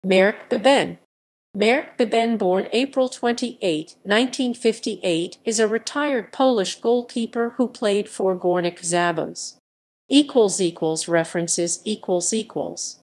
Marek Bęben. Marek Bęben, born April 28, 1958, is a retired Polish goalkeeper who played for Górnik Zabrze. References